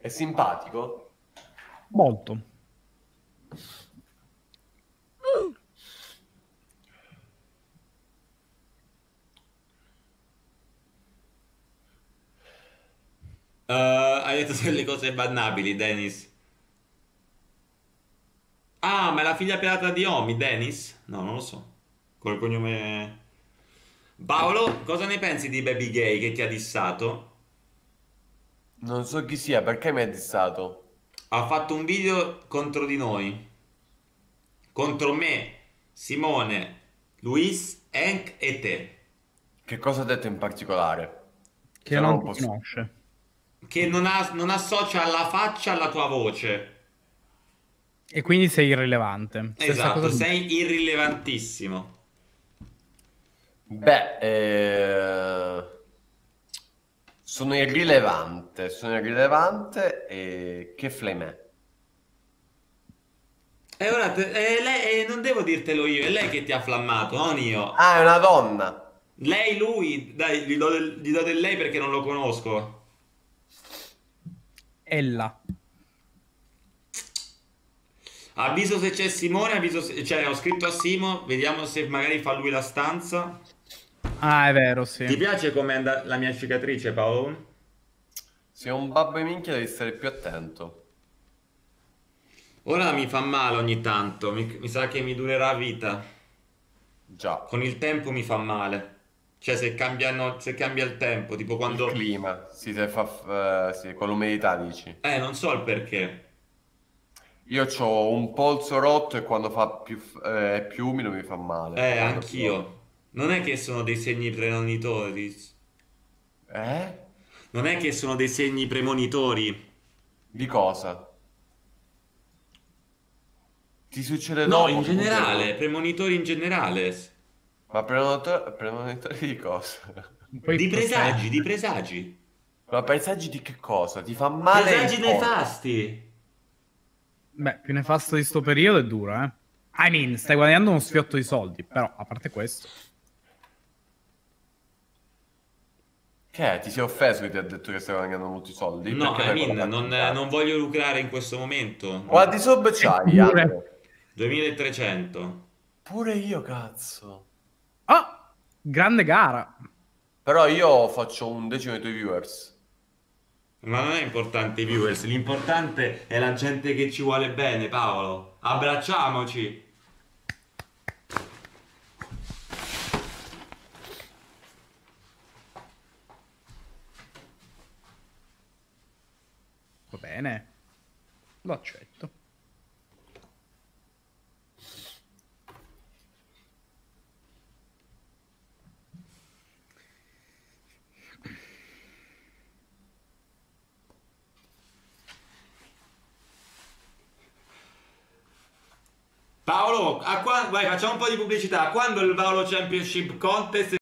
È simpatico? Molto. Hai detto delle cose bannabili, Dennis. Ah, ma è la figlia pirata di Omi, Dennis? No, non lo so. Col cognome... Paolo, cosa ne pensi di Baby Gay che ti ha dissato? Non so chi sia, perché mi ha dissato? Ha fatto un video contro di noi. Contro me, Simone, Luis, Hank e te. Che cosa ha detto in particolare? Che Se no non non ti posso... conosce. Che non associa la faccia alla tua voce. E quindi sei irrilevante. Stessa cosa Esatto, di me. sei irrilevantissimo. Beh, sono irrilevante e che flemme. E ora non devo dirtelo io, è lei che ti ha flammato, non io. Ah, è una donna. Lei, lui, dai, gli do del lei perché non lo conosco. Ella. Avviso se c'è Simone, cioè ho scritto a Simo, vediamo se magari fa lui la stanza. Ah, è vero, sì. Ti piace com'è la mia cicatrice, Paolo? Sei un babbo e minchia, devi stare più attento. Ora mi fa male ogni tanto, mi sa che mi durerà a vita. Già, Con il tempo mi fa male. Cioè se cambia il tempo, tipo il quando... clima, sì, con l'umidità dici. Non so il perché. Io ho un polso rotto e quando è più umido mi fa male. Quando piove. Anch'io. Non è che sono dei segni premonitori. Eh? Non è che sono dei segni premonitori. Di cosa? Ti succede No, in dopo che comunque generale, premonitori in generale. Ma prenotatori di cosa? Un po' Di ipnotici. presagi, di presagi. Ma presagi di che cosa? Ti fa male Presagi il polso? nefasti. Beh, più nefasto di sto periodo è duro, eh. I mean, stai guadagnando uno sfiotto di soldi, però, a parte questo. Che è? Ti sei offeso che ti ha detto che stai guadagnando molti soldi? No, Perché I fai mean, quella faccia non, di cara? non voglio lucrare in questo momento. Quanti sub c'hai, Eppure. Andre? 2300. Pure io, cazzo. Ah! Grande gara. Però io faccio un decimo dei tuoi viewers. Ma non è importante i viewers, l'importante è la gente che ci vuole bene, Paolo. Abbracciamoci. Va bene. Lo accetto. Paolo, vai, facciamo un po' di pubblicità. Quando il Paolo Championship Contest